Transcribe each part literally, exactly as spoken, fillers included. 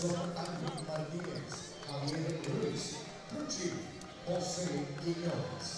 Christopher Anthony Martínez, Javier Ruiz, Ruchi, José Quiñones.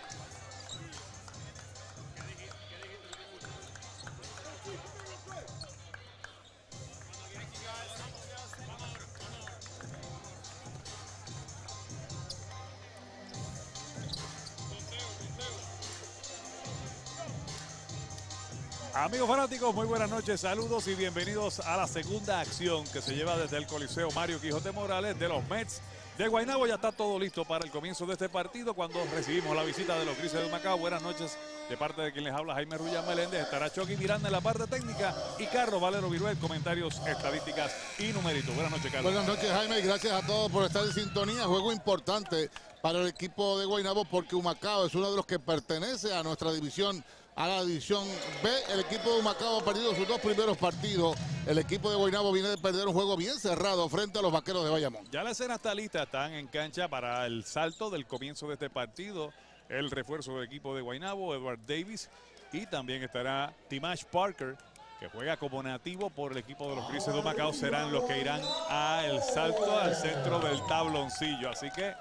Amigos fanáticos, muy buenas noches, saludos y bienvenidos a la segunda acción que se lleva desde el Coliseo Mario Quijote Morales de los Mets de Guaynabo. Ya está todo listo para el comienzo de este partido cuando recibimos la visita de los Grises de Humacao. Buenas noches de parte de quien les habla, Jaime Rullán Meléndez. Estará Chucky Miranda en la parte técnica y Carlos Valero Viruel, comentarios, estadísticas y numeritos. Buenas noches, Carlos. Buenas noches, Jaime, y gracias a todos por estar en sintonía. Juego importante para el equipo de Guaynabo porque Humacao es uno de los que pertenece a nuestra división, a la división B. El equipo de Humacao ha perdido sus dos primeros partidos. El equipo de Guaynabo viene de perder un juego bien cerrado frente a los Vaqueros de Bayamón. Ya la escena está lista, están en cancha para el salto del comienzo de este partido. El refuerzo del equipo de Guaynabo, Edward Davis, y también estará Timash Parker, que juega como nativo por el equipo de los Grises de Humacao. Serán los que irán al salto al centro del tabloncillo. Así que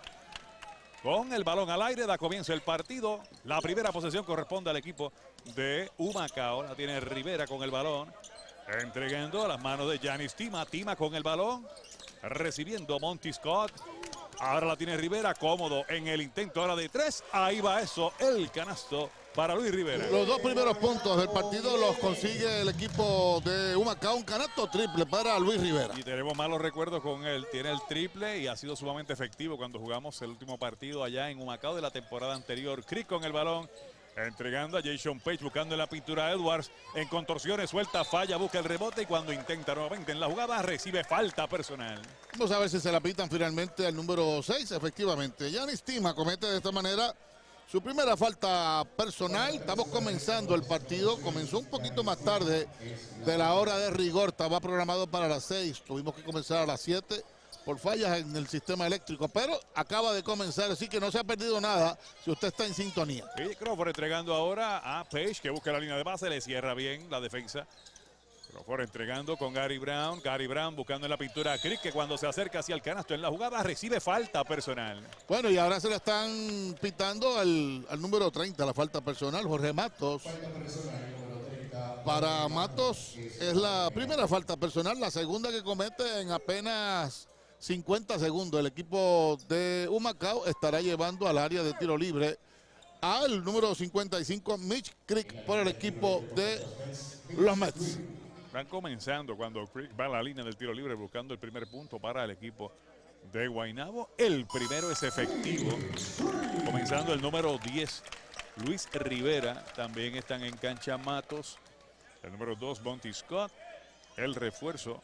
con el balón al aire da comienzo el partido. La primera posesión corresponde al equipo de Humacao. La tiene Rivera con el balón, entregando a las manos de Yanis Tima. Tima con el balón, recibiendo Monty Scott. Ahora la tiene Rivera, cómodo en el intento ahora de tres. Ahí va eso, el canasto para Luis Rivera. Los dos primeros puntos del partido los consigue el equipo de Humacao. Un canasto triple para Luis Rivera. Y tenemos malos recuerdos con él. Tiene el triple y ha sido sumamente efectivo cuando jugamos el último partido allá en Humacao de la temporada anterior. Crick con el balón, entregando a Jason Page, buscando en la pintura a Edwards. En contorsiones, suelta, falla, busca el rebote y cuando intenta nuevamente en la jugada recibe falta personal. Vamos a ver si se la pitan finalmente al número seis. Efectivamente, Yanis Tima comete de esta manera su primera falta personal. Estamos comenzando el partido. Comenzó un poquito más tarde de la hora de rigor. Estaba programado para las seis. Tuvimos que comenzar a las siete por fallas en el sistema eléctrico. Pero acaba de comenzar, así que no se ha perdido nada si usted está en sintonía. Y Crawford entregando ahora a Page, que busca la línea de base. Le cierra bien la defensa. Crawford entregando con Gary Brown. Gary Brown buscando en la pintura a Crick, que cuando se acerca hacia el canasto en la jugada recibe falta personal. Bueno, y ahora se le están pitando al, al número treinta, la falta personal, Jorge Matos. Para Matos es la primera falta personal, la segunda que comete en apenas cincuenta segundos. El equipo de Humacao estará llevando al área de tiro libre al número cincuenta y cinco, Mitch Crick, por el equipo de los Mets. Van comenzando cuando Crick va a la línea del tiro libre buscando el primer punto para el equipo de Guaynabo. El primero es efectivo. Comenzando el número diez, Luis Rivera. También están en cancha Matos. El número dos, Monty Scott. El refuerzo,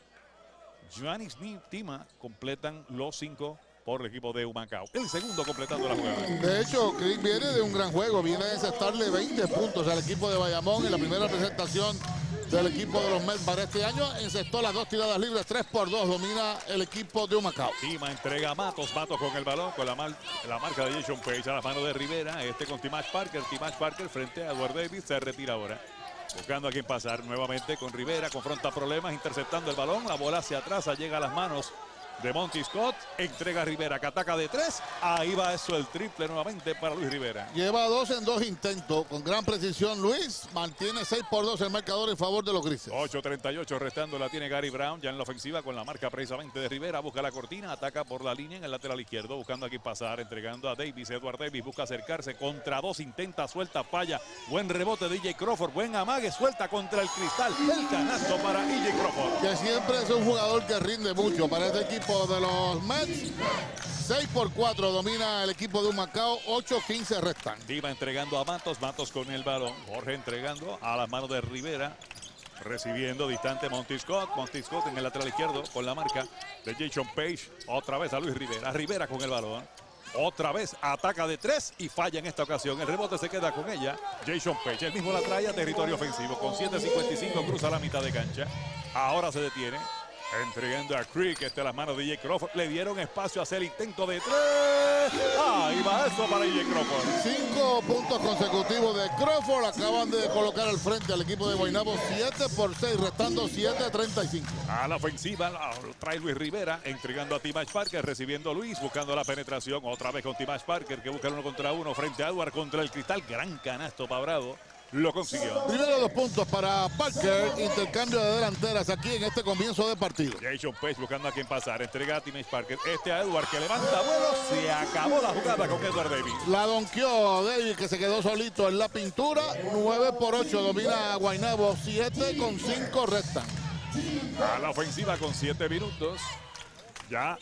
Yanis Tima. Completan los cinco por el equipo de Humacao. El segundo completando la jugada. De hecho, Crick viene de un gran juego. Viene a encestarle veinte puntos al equipo de Bayamón en la primera presentación del equipo de los Mets para este año. Encestó las dos tiradas libres, tres por dos, domina el equipo de Humacao. Tima entrega a Matos, Matos con el balón, con la, mar la marca de Jason Page a la mano de Rivera, este con Timash Parker, Timash Parker frente a Edward Davis, se retira ahora. Buscando a quien pasar nuevamente con Rivera, confronta problemas, interceptando el balón, la bola hacia atrás, llega a las manos de Monty Scott, entrega a Rivera, que ataca de tres, ahí va eso, el triple nuevamente para Luis Rivera. Lleva dos en dos intentos, con gran precisión Luis, mantiene seis por dos el marcador en favor de los Grises. ocho treinta y ocho restando, la tiene Gary Brown, ya en la ofensiva con la marca precisamente de Rivera, busca la cortina, ataca por la línea en el lateral izquierdo, buscando aquí pasar, entregando a Davis, Edward Davis busca acercarse, contra dos, intenta, suelta, falla, buen rebote de E J Crawford, buen amague, suelta contra el cristal, el canasto para E J Crawford. Que siempre es un jugador que rinde mucho para este equipo de los Mets. seis por cuatro domina el equipo de Humacao, ocho quince restan. Diva entregando a Matos, Matos con el balón, Jorge entregando a las manos de Rivera, recibiendo distante Monty Scott, Monty Scott en el lateral izquierdo con la marca de Jason Page, otra vez a Luis Rivera, Rivera con el balón, otra vez ataca de tres y falla en esta ocasión, el rebote se queda con ella, Jason Page, el mismo la trae a territorio ofensivo, con siete cincuenta y cinco cruza la mitad de cancha, ahora se detiene, entregando a Crick, este a las manos de J. Crawford. Le dieron espacio a hacer el intento de tres. Ahí va eso para J. Crawford. Cinco puntos consecutivos de Crawford. Acaban de colocar al frente al equipo de Guaynabo siete por seis, restando siete a treinta y cinco. A la ofensiva la trae Luis Rivera, entregando a Timash Parker, recibiendo Luis, buscando la penetración. Otra vez con Timash Parker, que busca el uno contra uno frente a Edward contra el cristal. Gran canasto para Bravo. Lo consiguió. Primero dos puntos para Parker. Intercambio de delanteras aquí en este comienzo de partido. Jason Page buscando a quien pasar. Entrega a Timash Parker. Este a Edward que levanta vuelo. Se acabó la jugada con Edward Davis. La donkeó Davis, que se quedó solito en la pintura. nueve por ocho domina a Guaynabo. siete con cinco restan. A la ofensiva con siete minutos. Ya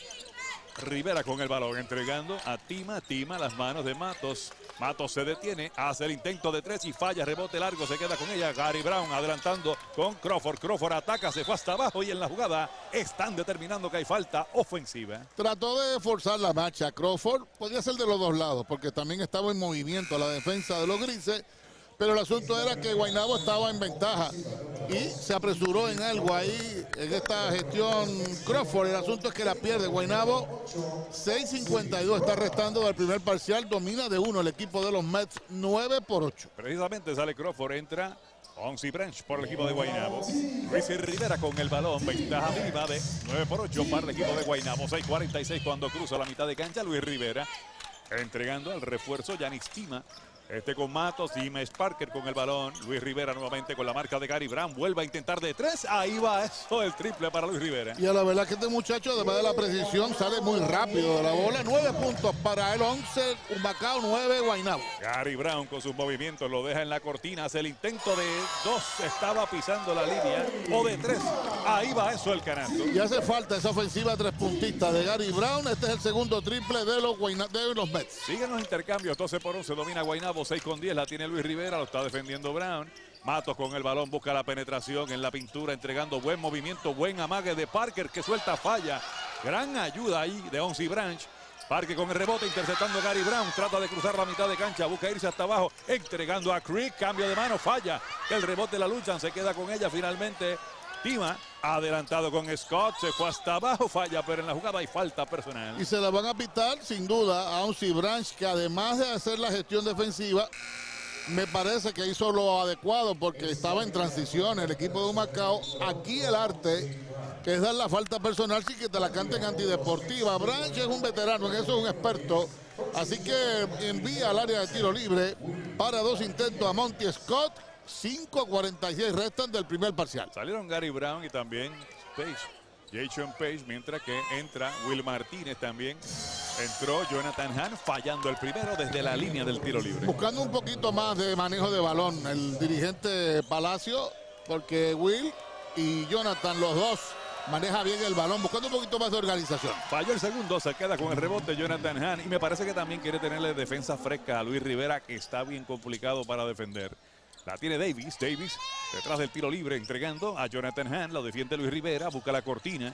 Rivera con el balón, entregando a Tima. Tima las manos de Matos. Matos se detiene, hace el intento de tres y falla, rebote largo, se queda con ella. Gary Brown adelantando con Crawford. Crawford ataca, se fue hasta abajo y en la jugada están determinando que hay falta ofensiva. Trató de forzar la marcha Crawford. Podía ser de los dos lados porque también estaba en movimiento la defensa de los grises. Pero el asunto era que Guaynabo estaba en ventaja y se apresuró en algo ahí en esta gestión Crawford. El asunto es que la pierde Guaynabo. seis cincuenta y dos está restando del primer parcial. Domina de uno el equipo de los Mets, nueve por ocho. Precisamente sale Crawford, entra Onsi Branch por el equipo de Guaynabo. Luis Rivera con el balón, ventaja mínima de nueve por ocho para el equipo de Guaynabo. seis cuarenta y seis cuando cruza la mitad de cancha. Luis Rivera entregando al refuerzo Yanis Tima. Este con Matos y Timash Parker con el balón. Luis Rivera nuevamente con la marca de Gary Brown. Vuelve a intentar de tres. Ahí va eso, el triple para Luis Rivera. Y a la verdad que este muchacho, además de la precisión, sale muy rápido de la bola. Nueve puntos para el once, Humacao nueve, Guaynabo. Gary Brown con sus movimientos lo deja en la cortina. Hace el intento de dos. Estaba pisando la línea. O de tres. Ahí va eso, el canasto. Y hace falta esa ofensiva tres puntista de Gary Brown. Este es el segundo triple de los, Guayna de los Mets. Siguen los intercambios. doce por once domina Guaynabo. seis con diez la tiene Luis Rivera, lo está defendiendo Brown. Matos con el balón, busca la penetración en la pintura, entregando buen movimiento, buen amague de Parker que suelta falla. Gran ayuda ahí de Onsi Branch. Parker con el rebote, interceptando a Gary Brown, trata de cruzar la mitad de cancha, busca irse hasta abajo, entregando a Creek, cambio de mano, falla. El rebote la luchan, se queda con ella finalmente. Tima adelantado con Scott, se fue hasta abajo, falla, pero en la jugada hay falta personal. Y se la van a pitar sin duda a Onsi Branch, que además de hacer la gestión defensiva, me parece que hizo lo adecuado porque estaba en transición el equipo de Humacao. Aquí el arte es dar la falta personal sin que te la canten antideportiva. Branch es un veterano, en eso es un experto. Así que envía al área de tiro libre para dos intentos a Monty Scott. cinco cuarenta y seis restan del primer parcial. Salieron Gary Brown y también Page, Jason Page, mientras que entra Will Martínez también. Entró Jonathan Hahn fallando el primero desde la línea del tiro libre. Buscando un poquito más de manejo de balón el dirigente Palacio, porque Will y Jonathan, los dos, maneja bien el balón, buscando un poquito más de organización. Falló el segundo, se queda con el rebote Jonathan Hahn y me parece que también quiere tenerle defensa fresca a Luis Rivera, que está bien complicado para defender. La tiene Davis, Davis detrás del tiro libre, entregando a Jonathan Hahn, lo defiende Luis Rivera, busca la cortina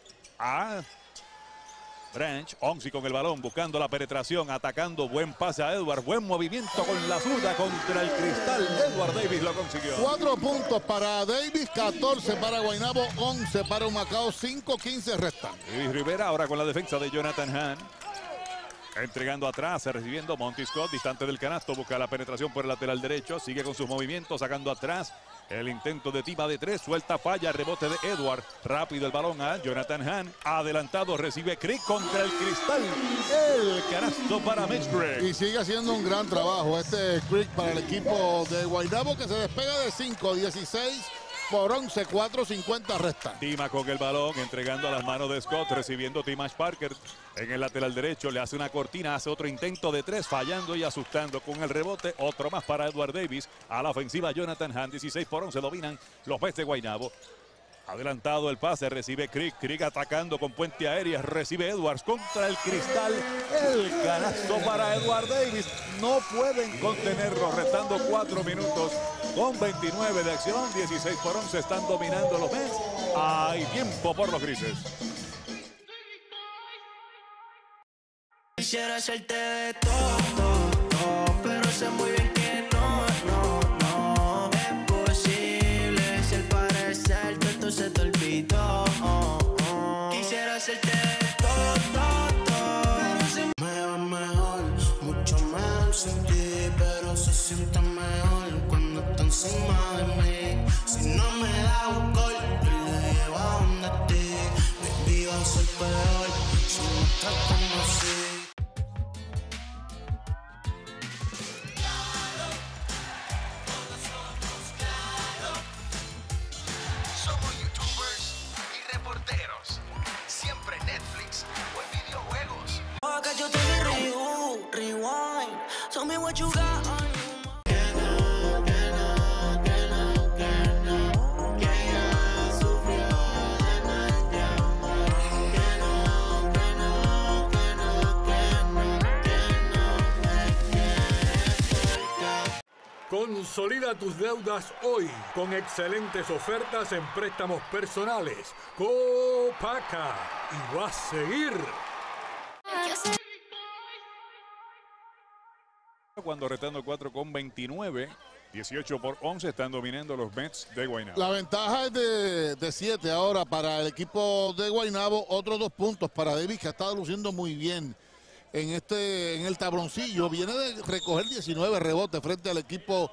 a Branch. Onsi con el balón, buscando la penetración, atacando, buen pase a Edward, buen movimiento con la zurda contra el cristal. Edward Davis lo consiguió. Cuatro puntos para Davis, catorce para Guaynabo, once para Humacao, cinco quince restan. Luis Rivera ahora con la defensa de Jonathan Hahn. Entregando atrás, recibiendo Monty Scott, distante del canasto, busca la penetración por el lateral derecho, sigue con sus movimientos, sacando atrás. El intento de Tima de tres, suelta, falla, rebote de Edward. Rápido el balón a Jonathan Hahn, adelantado, recibe Creek contra el cristal. El canasto para Mitch Creek. Y sigue haciendo un gran trabajo este Creek para el equipo de Guaynabo, que se despega de cinco dieciséis. Por once, cuatro cincuenta restan. Tima con el balón, entregando a las manos de Scott, recibiendo Timash Parker en el lateral derecho. Le hace una cortina, hace otro intento de tres, fallando y asustando con el rebote. Otro más para Edward Davis. A la ofensiva Jonathan Hahn, dieciséis por once, dominan los Mets de Guaynabo. Adelantado el pase, recibe Creek, Creek atacando con puente aérea, recibe Edwards contra el cristal. El canasto para Edward Davis. No pueden contenerlo, restando cuatro minutos con veintinueve de acción. dieciséis por once están dominando los Mets. Hay tiempo por los grises. Quisiera hacerte de todo, todo, todo, pero sé muy bien que no, no, no es posible. Si al parecer todo se te olvidó, oh, oh. Quisiera hacerte de todo, todo, todo, pero sé me, me Consolida tus deudas hoy con excelentes ofertas en préstamos personales. Copaca. Y va a seguir. Cuando retando cuatro con veintinueve, dieciocho por once están dominando los Mets de Guaynabo. La ventaja es de, de siete ahora para el equipo de Guaynabo. Otros dos puntos para Davis, que ha estado luciendo muy bien en este en el tabloncillo. Viene de recoger diecinueve rebotes frente al equipo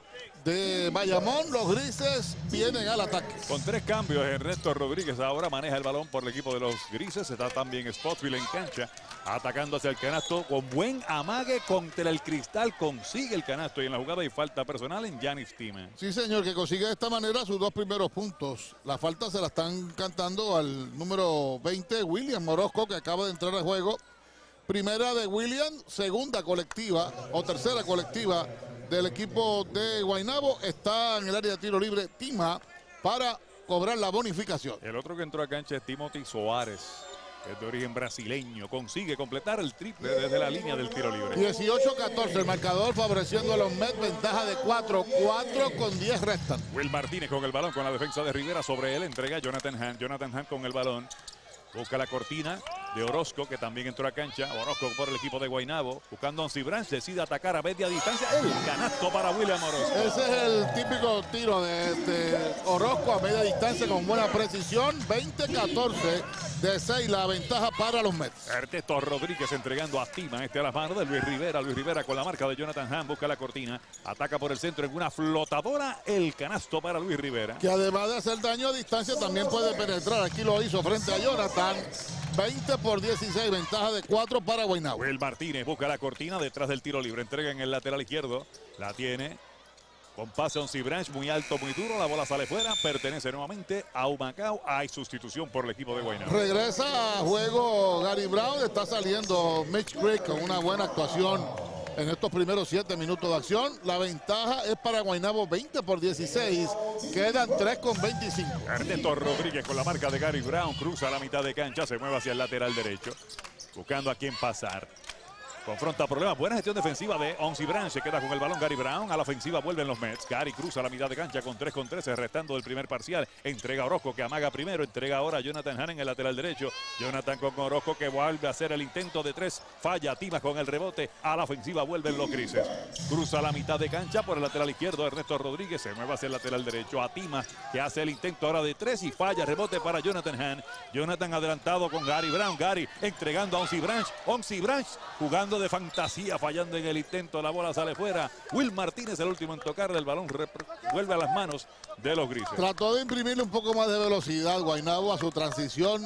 de Bayamón. Los grises vienen al ataque. Con tres cambios, Ernesto Rodríguez ahora maneja el balón por el equipo de los grises. Está también Spotsville en cancha, atacando hacia el canasto con buen amague contra el cristal. Consigue el canasto y en la jugada hay falta personal en Giannis Tima. Sí, señor, que consigue de esta manera sus dos primeros puntos. La falta se la están cantando al número veinte, William Orozco, que acaba de entrar al juego. Primera de William, segunda colectiva o tercera colectiva del equipo de Guaynabo. Está en el área de tiro libre Tima para cobrar la bonificación. El otro que entró a cancha es Timothy Soares, que es de origen brasileño. Consigue completar el triple desde la línea del tiro libre. dieciocho catorce el marcador, favoreciendo a los Mets. Ventaja de cuatro, cuatro con diez restan. Will Martínez con el balón, con la defensa de Rivera sobre él. Entrega a Jonathan Hunt. Jonathan Hunt con el balón. Busca la cortina de Orozco, que también entró a cancha. Orozco por el equipo de Guaynabo. Buscando a Onsi Branch. Decide atacar a media distancia. El canasto para William Orozco. Ese es el típico tiro de, de Orozco a media distancia con buena precisión. veinte catorce de seis la ventaja para los Mets. Ernesto Rodríguez entregando a Tima. Este a las manos de Luis Rivera. Luis Rivera con la marca de Jonathan Hunt. Busca la cortina. Ataca por el centro en una flotadora. El canasto para Luis Rivera. Que además de hacer daño a distancia también puede penetrar. Aquí lo hizo frente a Jonathan. veinte por dieciséis, ventaja de cuatro para Guaynabo. Will Martínez busca la cortina detrás del tiro libre. Entrega en el lateral izquierdo. La tiene con pase a Onsi Branch, muy alto, muy duro. La bola sale fuera. Pertenece nuevamente a Humacao. Hay sustitución por el equipo de Guaynabo. Regresa a juego Gary Brown. Está saliendo Mitch Creek con una buena actuación en estos primeros siete minutos de acción. La ventaja es para Guaynabo, veinte por dieciséis. Quedan tres con veinticinco. Ernesto Rodríguez con la marca de Gary Brown. Cruza la mitad de cancha. Se mueve hacia el lateral derecho. Buscando a quién pasar. Confronta problemas. Buena gestión defensiva de Onsi Branch. Se queda con el balón Gary Brown. A la ofensiva vuelven los Mets. Gary cruza la mitad de cancha con tres con trece, restando del primer parcial. Entrega a Orozco, que amaga primero. Entrega ahora a Jonathan Hunt en el lateral derecho. Jonathan con Orozco, que vuelve a hacer el intento de tres. Falla. Tima con el rebote. A la ofensiva vuelven los grises. Cruza la mitad de cancha por el lateral izquierdo. Ernesto Rodríguez se mueve hacia el lateral derecho. A Tima, que hace el intento ahora de tres y falla. Rebote para Jonathan Hunt. Jonathan adelantado con Gary Brown. Gary entregando a Onsi Branch. Onsi Branch jugando de fantasía, fallando en el intento, la bola sale fuera. Will Martínez, el último en tocar del balón, vuelve a las manos de los grises. Trató de imprimirle un poco más de velocidad Guaynabo a su transición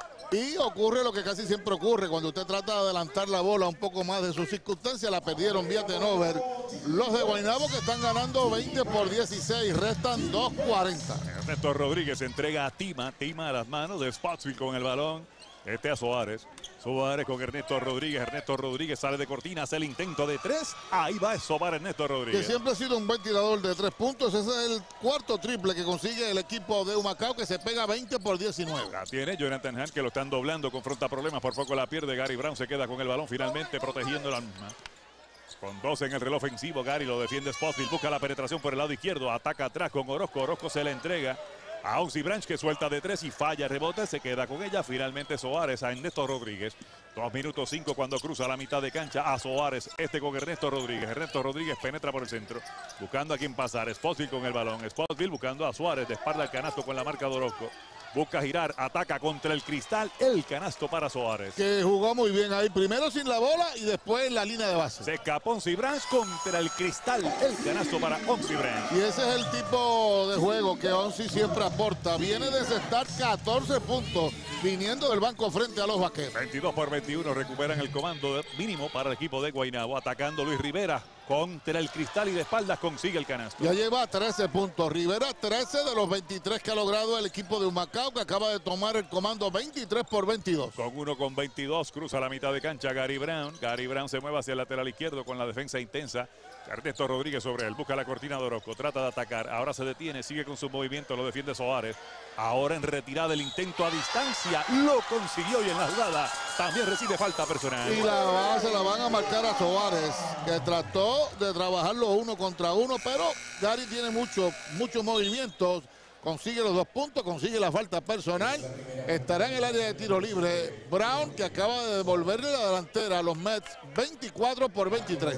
y ocurre lo que casi siempre ocurre cuando usted trata de adelantar la bola un poco más de sus circunstancias. La perdieron vía turnover los de Guaynabo, que están ganando veinte por dieciséis, restan dos cuarenta. Ernesto Rodríguez entrega a Tima, Tima a las manos de Spotsville con el balón. Este a Soares. Soares con Ernesto Rodríguez. Ernesto Rodríguez sale de cortina, hace el intento de tres. Ahí va a sobar Ernesto Rodríguez. Que siempre ha sido un buen tirador de tres puntos. Ese es el cuarto triple que consigue el equipo de Humacao, que se pega veinte por diecinueve. La tiene Jonathan Hunt, que lo están doblando, confronta problemas, por poco la pierde. Gary Brown se queda con el balón finalmente, protegiendo la misma. Con dos en el reloj ofensivo, Gary lo defiende Spotsville, busca la penetración por el lado izquierdo, ataca atrás con Orozco. Orozco se la entrega a Onsi Branch, que suelta de tres y falla, rebote, se queda con ella. Finalmente Soares a Ernesto Rodríguez. Dos minutos cinco cuando cruza la mitad de cancha a Soares. Este con Ernesto Rodríguez. Ernesto Rodríguez penetra por el centro, buscando a quien pasar. Spotsville con el balón. Spotsville buscando a Suárez, de espalda al canasto con la marca de Orozco. Busca girar, ataca contra el cristal. El canasto para Soares, que jugó muy bien ahí, primero sin la bola y después en la línea de base. Se escapó Onsi Branch contra el cristal. El canasto para Onsi Branch. Y ese es el tipo de juego que Onsi siempre aporta. Viene de encestar catorce puntos viniendo del banco frente a los vaqueros. veintidós por veintiuno recuperan el comando mínimo para el equipo de Guaynabo. Atacando Luis Rivera contra el cristal y de espaldas consigue el canasto. Ya lleva trece puntos. Rivera, trece de los veintitrés que ha logrado el equipo de Humacao. Humacao, que acaba de tomar el comando veintitrés por veintidós. Con uno con veintidós, cruza la mitad de cancha Gary Brown. Gary Brown se mueve hacia el lateral izquierdo con la defensa intensa. Ernesto Rodríguez sobre él, busca la cortina de Orozco, trata de atacar, ahora se detiene, sigue con su movimiento, lo defiende Soares. Ahora en retirada el intento a distancia, lo consiguió y en la jugada también recibe falta personal. Y la base la van a marcar a Soares, que trató de trabajarlo uno contra uno, pero Gary tiene mucho, muchos movimientos. Consigue los dos puntos, consigue la falta personal. Estará en el área de tiro libre Brown, que acaba de devolverle la delantera a los Mets veinticuatro por veintitrés.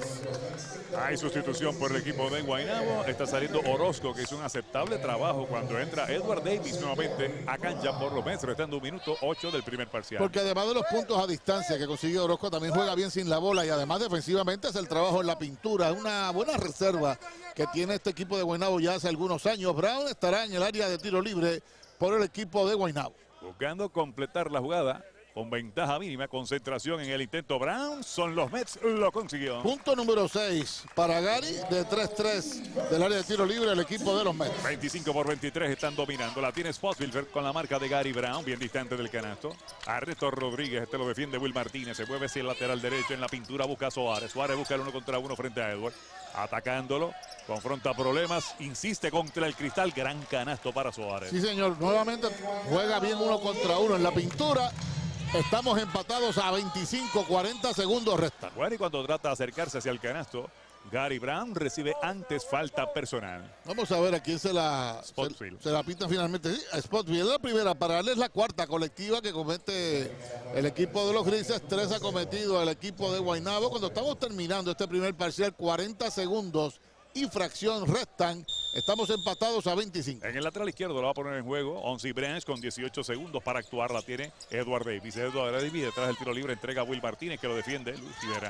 Hay sustitución por el equipo de Guaynabo. Está saliendo Orozco, que hizo un aceptable trabajo cuando entra Edward Davis nuevamente a cancha por los Mets, restando un minuto ocho del primer parcial. Porque además de los puntos a distancia que consigue Orozco, también juega bien sin la bola y además defensivamente hace el trabajo en la pintura. Una buena reserva que tiene este equipo de Guaynabo ya hace algunos años. Brown estará en el área de tiro libre por el equipo de Guaynabo. Buscando completar la jugada con ventaja mínima, concentración en el intento. Brown, son los Mets, lo consiguió. Punto número seis para Gary de tres tres del área de tiro libre el equipo de los Mets. veinticinco por veintitrés están dominando. La tiene Spotsville con la marca de Gary Brown, bien distante del canasto. Ernesto Rodríguez, este lo defiende Will Martínez. Se mueve hacia el lateral derecho en la pintura, busca a Soares. Suárez busca el uno contra uno frente a Edward. Atacándolo, confronta problemas, insiste contra el cristal. Gran canasto para Soares. Sí, señor, nuevamente juega bien uno contra uno en la pintura. Estamos empatados a veinticinco, cuarenta segundos restan. Bueno, y cuando trata de acercarse hacia el canasto, Gary Brown recibe antes falta personal. Vamos a ver a quién se la, se, se la pitan finalmente. Sí, a Spotsville es la primera, para darles la cuarta colectiva que comete el equipo de los Grises. Tres ha cometido el equipo de Guaynabo. Cuando estamos terminando este primer parcial, cuarenta segundos y fracción restan. Estamos empatados a veinticinco. En el lateral izquierdo lo va a poner en juego Onsi Branch con dieciocho segundos para actuar. La tiene Edward Davis. Edward Davis detrás del tiro libre entrega a Will Martínez, que lo defiende. Luis Rivera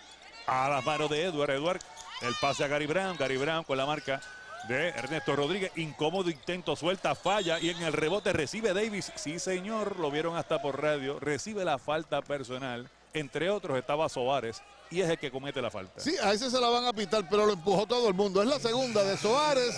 a las manos de Edward. Edward, el pase a Gary Brown. Gary Brown con la marca de Ernesto Rodríguez. Incómodo intento, suelta, falla. Y en el rebote recibe Davis. Sí, señor, lo vieron hasta por radio. Recibe la falta personal. Entre otros estaba Soares. Y es el que comete la falta. Sí, a ese se la van a pitar, pero lo empujó todo el mundo. Es la segunda de Soares.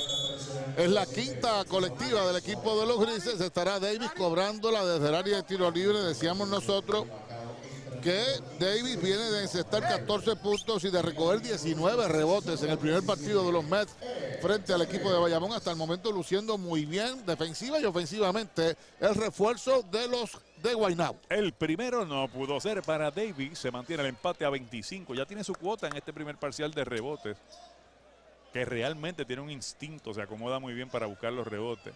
Es la quinta colectiva del equipo de los Grises. Estará Davis cobrándola desde el área de tiro libre. Decíamos nosotros que Davis viene de encestar catorce puntos y de recoger diecinueve rebotes en el primer partido de los Mets frente al equipo de Bayamón. Hasta el momento luciendo muy bien defensiva y ofensivamente el refuerzo de los de Guaynabo. El primero no pudo ser para Davis. Se mantiene el empate a veinticinco. Ya tiene su cuota en este primer parcial de rebotes, que realmente tiene un instinto. Se acomoda muy bien para buscar los rebotes.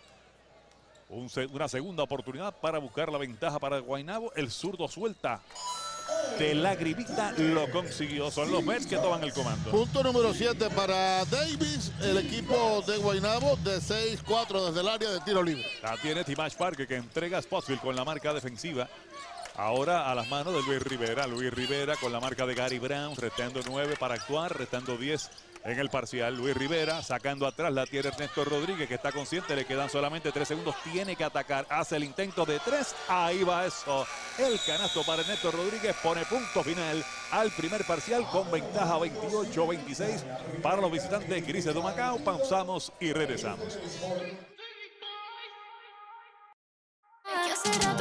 Un, una segunda oportunidad para buscar la ventaja para Guaynabo. El zurdo suelta de Lagrimita, lo consiguió. Son los Mets que toman el comando. Punto número siete para Davis, el equipo de Guaynabo de seis cuatro desde el área de tiro libre. La tiene Timash Parker, que entrega a Spotsville con la marca defensiva. Ahora a las manos de Luis Rivera. Luis Rivera con la marca de Gary Brown, restando nueve para actuar, restando diez en el parcial. Luis Rivera sacando atrás, la tiene Ernesto Rodríguez, que está consciente, le quedan solamente tres segundos, tiene que atacar, hace el intento de tres, ahí va eso. El canasto para Ernesto Rodríguez pone punto final al primer parcial con ventaja veintiocho veintiséis para los visitantes Grises de Humacao. Pausamos y regresamos. ¿Qué será?